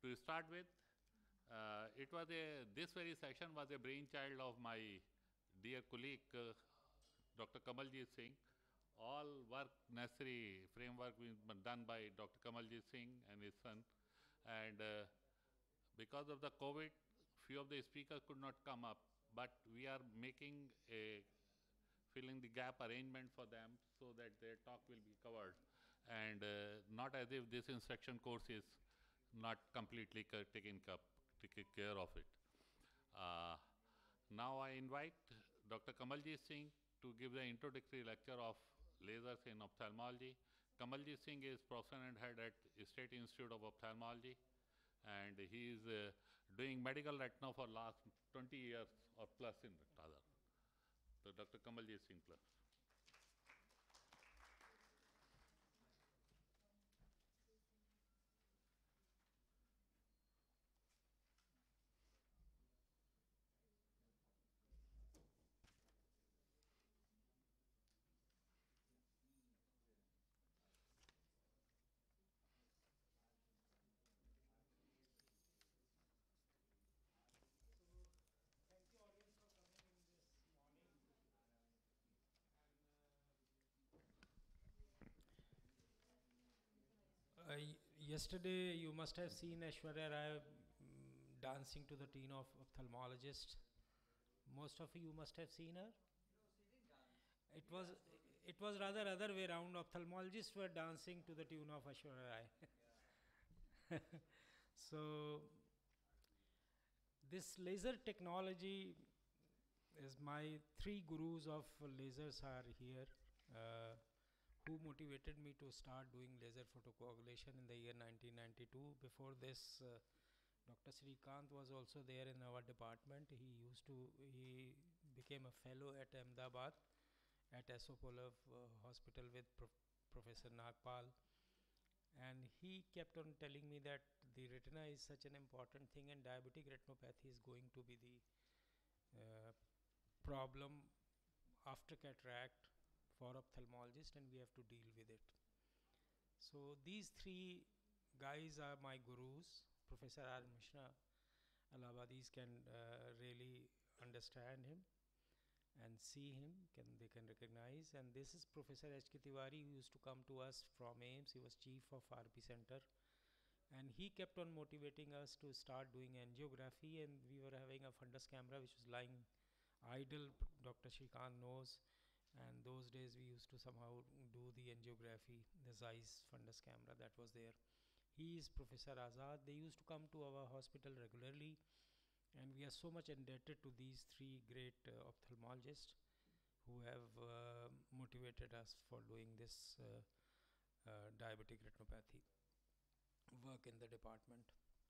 To start with, this very session was a brainchild of my dear colleague, Dr. Kamaljeet Singh. All work necessary framework was done by Dr. Kamaljeet Singh and his son. And because of the COVID, few of the speakers could not come up, but we are making a filling the gap arrangement for them so that their talk will be covered, and not as if this instruction course is not completely taking care of it. Uh, Now I invite Dr. Kamaljeet Singh to give the introductory lecture of lasers in ophthalmology. Kamaljeet Singh is professor and head at State Institute of Ophthalmology, and he is doing medical retina for last 20 years or plus in rather. So Dr. Kamaljeet Singh, plus. Yesterday, you must have seen Aishwarya Rai dancing to the tune of ophthalmologist. Most of you must have seen her. It was rather other way around. Ophthalmologists were dancing to the tune of Aishwarya Rai. So, this laser technology is my three gurus of lasers are here. Who motivated me to start doing laser photocoagulation in the year 1992. Before this, Dr. Srikant was also there in our department. He became a fellow at Ahmedabad at Asopolov Hospital with Professor Nagpal. And he kept on telling me that the retina is such an important thing, and diabetic retinopathy is going to be the problem after cataract for ophthalmologist, and we have to deal with it. So these three guys are my gurus. Professor R. Mishra, Allahabadis can really understand him and see him, they can recognize. And this is Professor H.K. Tiwari, who used to come to us from AIIMS. He was chief of RP Center, and he kept on motivating us to start doing angiography. And we were having a fundus camera which was lying idle. Dr. Srikant knows. And those days we used to somehow do the angiography, the Zeiss fundus camera that was there. He is Professor Azad. They used to come to our hospital regularly, and we are so much indebted to these three great ophthalmologists who have motivated us for doing this diabetic retinopathy work in the department.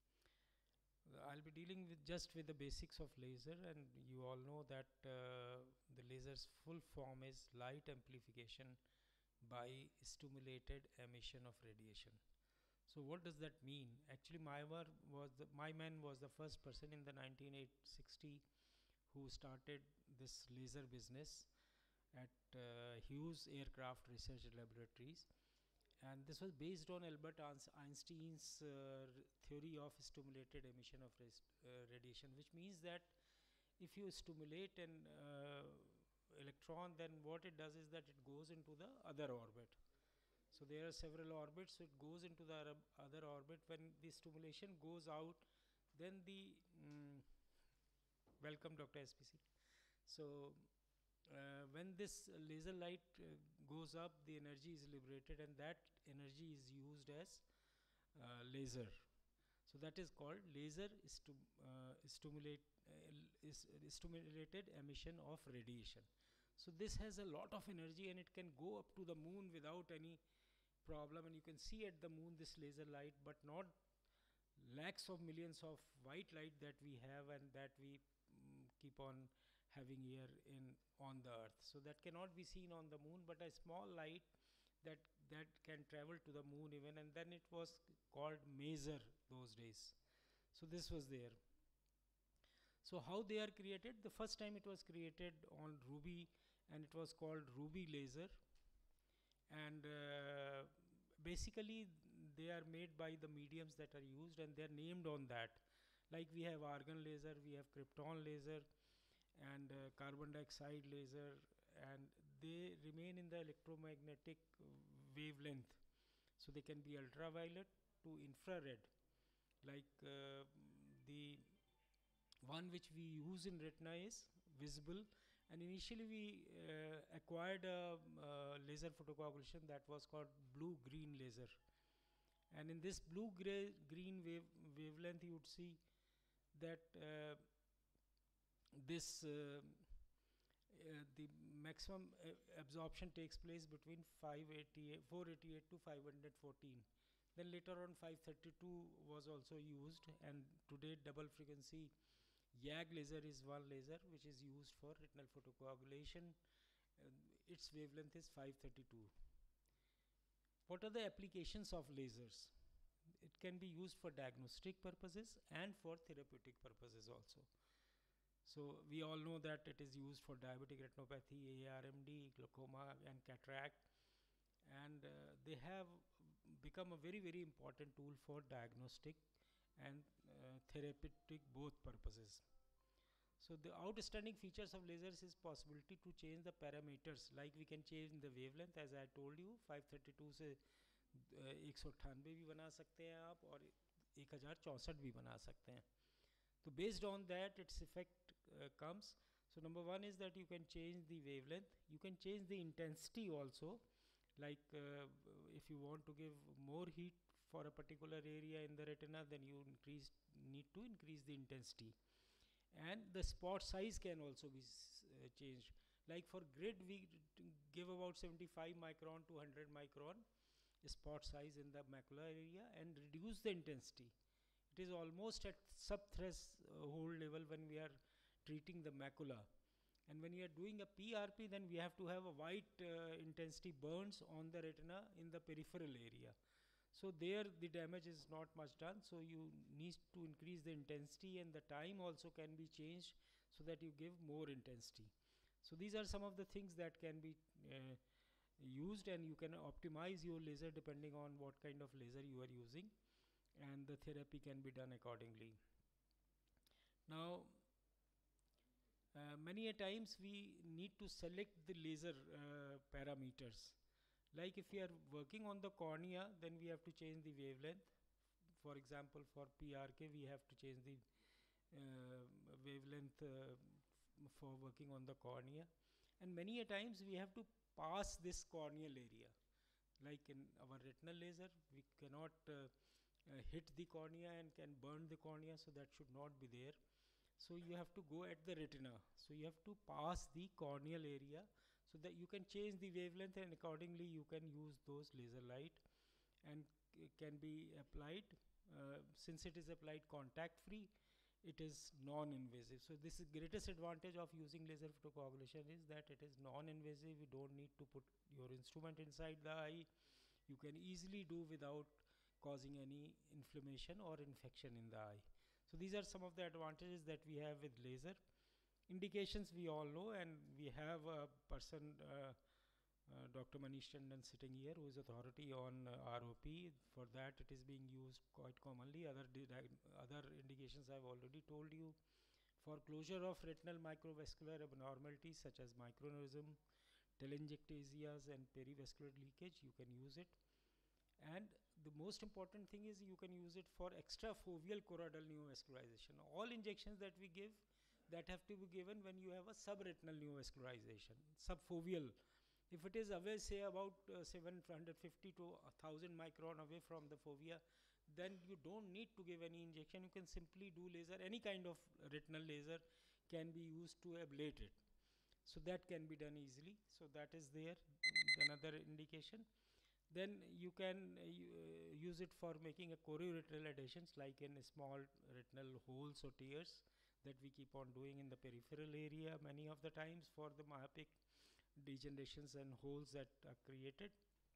I'll be dealing with just with the basics of laser, and you all know that the laser's full form is light amplification by stimulated emission of radiation. So what does that mean? Actually, Myman was the first person in the 1960 who started this laser business at Hughes Aircraft Research Laboratories. And this was based on Albert Einstein's theory of stimulated emission of radiation, which means that if you stimulate an electron, then what it does is that it goes into the other orbit. So there are several orbits, so it goes into the other orbit. When the stimulation goes out, then the welcome Dr. SPC. So when this laser light goes up, the energy is liberated, and that energy is used as laser. So that is called laser stimulated emission of radiation. So this has a lot of energy, and it can go up to the moon without any problem, and you can see at the moon this laser light, but not lakhs of millions of white light that we have and that we keep on having here on the earth. So that cannot be seen on the moon, but a small light that can travel to the moon even, and then it was called maser those days. So this was there. So how they are created? The first time it was created on ruby, and it was called ruby laser. And basically they are made by the mediums that are used, and they're named on that. Like we have argon laser, we have krypton laser, and carbon dioxide laser, and they remain in the electromagnetic wavelength. So they can be ultraviolet to infrared. Like the one which we use in retina is visible, and initially we acquired a laser photocoagulation that was called blue green laser, and in this blue green wavelength you would see that this the maximum absorption takes place between 488 to 514. Then later on 532 was also used, and today double frequency YAG laser is one laser which is used for retinal photocoagulation. Its wavelength is 532. What are the applications of lasers? It can be used for diagnostic purposes and for therapeutic purposes also. So we all know that it is used for diabetic retinopathy, ARMD, glaucoma, and cataract, and they have become a very, very important tool for diagnostic and therapeutic both purposes. So the outstanding features of lasers is possibility to change the parameters, like we can change the wavelength, as I told you 532 से 198 भी बना सकते हैं आप, और 1064 भी बना सकते हैं. So based on that its effect comes. So number one is that you can change the wavelength, you can change the intensity also, like if you want to give more heat for a particular area in the retina, then you need to increase the intensity. And the spot size can also be changed. Like for grid we give about 75 micron to 100 micron spot size in the macular area and reduce the intensity. It is almost at sub-threshold level when we are treating the macula. And when you are doing a PRP, then we have to have a wide intensity burns on the retina in the peripheral area. So there the damage is not much done, so you need to increase the intensity, and the time also can be changed so that you give more intensity. So these are some of the things that can be used, and you can optimize your laser depending on what kind of laser you are using, and the therapy can be done accordingly. Now many a times we need to select the laser parameters. Like if we are working on the cornea, then we have to change the wavelength. For example, for PRK we have to change the wavelength for working on the cornea, and many a times we have to pass this corneal area. Like in our retinal laser, we cannot hit the cornea and can burn the cornea, so that should not be there. So you have to go at the retina, so you have to pass the corneal area, so that you can change the wavelength, and accordingly you can use those laser light, and can be applied. Since it is applied contact free, it is non-invasive. So this is greatest advantage of using laser photocoagulation, is that it is non-invasive. You don't need to put your instrument inside the eye. You can easily do without causing any inflammation or infection in the eye. So these are some of the advantages that we have with laser. Indications we all know, and we have a person, Dr. Manish Tandon sitting here, who is authority on ROP. For that it is being used quite commonly. Other indications I have already told you. For closure of retinal microvascular abnormalities such as microaneurysm, telangiectasias, and perivascular leakage, you can use it. And the most important thing is you can use it for extrafoveal choroidal neovascularization. All injections that we give, that have to be given when you have a subretinal neovascularization, subfoveal. If it is away, say about 750 to 1000 micron away from the fovea, then you don't need to give any injection. You can simply do laser. Any kind of retinal laser can be used to ablate it. So that can be done easily. So that is there, another indication. Then you can use it for making a chorioretinal adhesions, like in small retinal holes or tears that we keep on doing in the peripheral area many of the times for the myopic degenerations and holes that are created.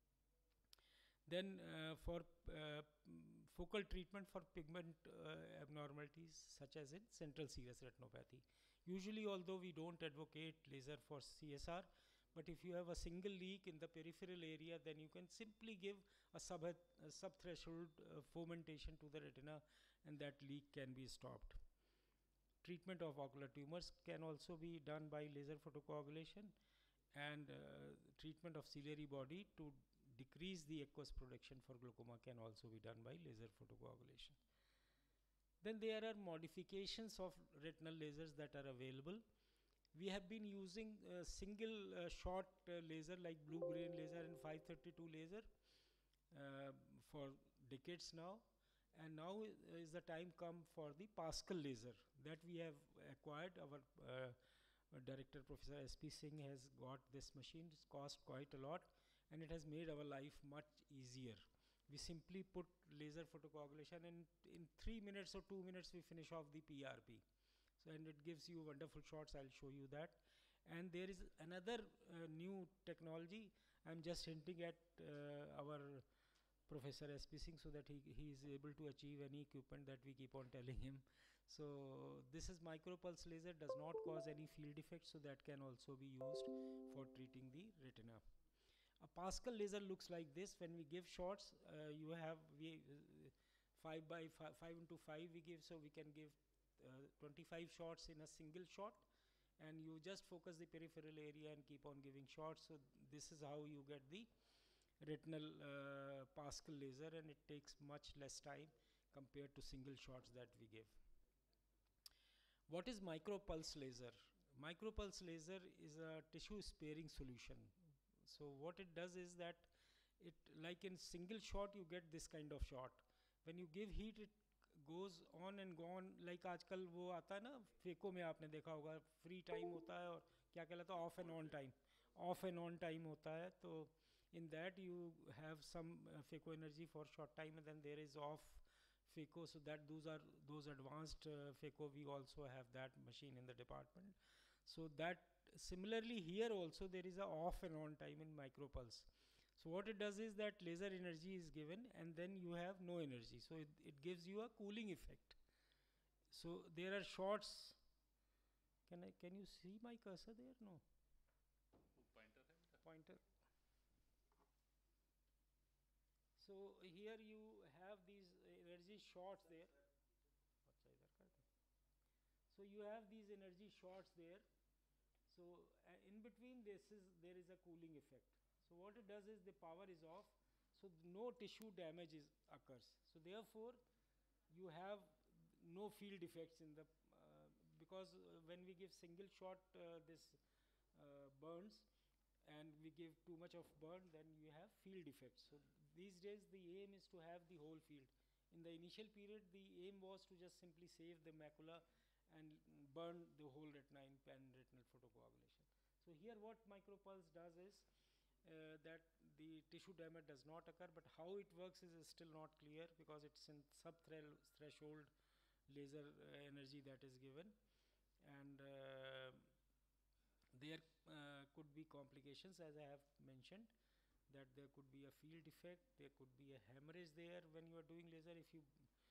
Then for focal treatment for pigment abnormalities such as in central serous retinopathy. Usually, although we don't advocate laser for CSR, But if you have a single leak in the peripheral area, then you can simply give a sub-threshold fomentation to the retina, and that leak can be stopped. Treatment of ocular tumors can also be done by laser photocoagulation, and treatment of ciliary body to decrease the aqueous production for glaucoma can also be done by laser photocoagulation. Then there are modifications of retinal lasers that are available. We have been using single shot laser like blue grain laser and 532 laser for decades now, and now is the time come for the Pascal laser that we have acquired. Our director, Professor S.P. Singh, has got this machine. It's cost quite a lot, and it has made our life much easier. We simply put laser photocoagulation, and in 3 minutes or 2 minutes we finish off the PRP. So, and it gives you wonderful shots. I'll show you that. And there is another new technology. I'm just hinting at our Professor S.P. Singh so that he is able to achieve any equipment that we keep on telling him. So this is micropulse laser, does not cause any field effects, so that can also be used for treating the retina. A Pascal laser looks like this. When we give shots, you have 5 by 5 into 5 we give, so we can give 25 shots in a single shot, and you just focus the peripheral area and keep on giving shots. So this is how you get the retinal Pascal laser, and it takes much less time compared to single shots that we give. What is micropulse laser? Micropulse laser is a tissue sparing solution. So what it does is that it, like in single shot, you get this kind of shot. When you give heat, it goes on and gone. Like आजकल वो आता है ना, phaco में आपने देखा होगा, free time होता है और क्या कहलाता है, off and on time. Off and on time होता है, तो in that you have some phaco energy for short time, and then there is off phaco. So that those advanced phaco, we also have that machine in the department. So that similarly here also there is a off and on time in micropulse. So what it does is that laser energy is given, and then you have no energy, so it gives you a cooling effect. So there are shots. Can you see my cursor there? No. Pointer. So here you have these energy shots there. So you have these energy shots there. So in between there is a cooling effect. So what it does is the power is off, so no tissue damage occurs. So therefore you have no field effects in the because when we give single shot this burns, and we give too much of burn, then you have field effects. So these days the aim is to have the whole field. In the initial period, the aim was to just simply save the macula and burn the whole retina in pan-retinal photocoagulation. So here what micropulse does is that the tissue damage does not occur, but how it works is still not clear, because it's in sub-threshold laser energy that is given, and there could be complications, as I have mentioned, that there could be a field effect, there could be a hemorrhage there when you are doing laser. If you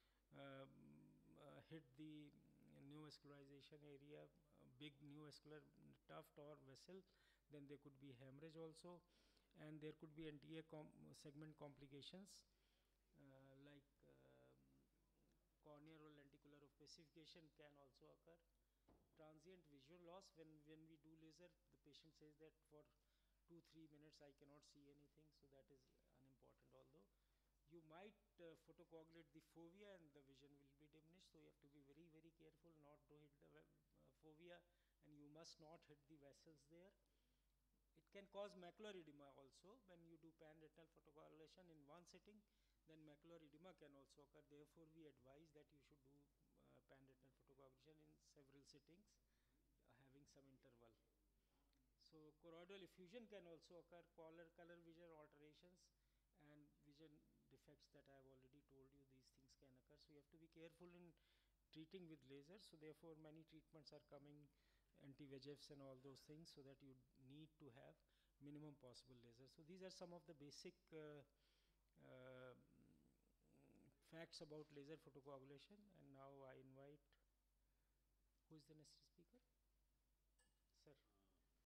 hit the neovascularization area, big neovascular tuft or vessel, then there could be hemorrhage also, and there could be anterior segment complications like corneal or lenticular opacification can also occur. Transient visual loss, when we do laser, the patient says that for 2-3 minutes I cannot see anything, so that is unimportant. Although you might photocoagulate the fovea and the vision will be diminished, so you have to be very, very careful not to hit the fovea, and you must not hit the vessels there. It can cause macular edema also when you do pan-retinal photocoagulation in one sitting, then macular edema can also occur. Therefore we advise that you should do pan-retinal photocoagulation in several sittings, having some interval. So choroidal effusion can also occur, color vision alterations, and vision defects that I have already told you, these things can occur. So you have to be careful in treating with laser. So therefore many treatments are coming, anti-VEGFs and all those things, so that you need to have minimum possible laser. So these are some of the basic facts about laser photocoagulation. And now I invite, who is the next speaker?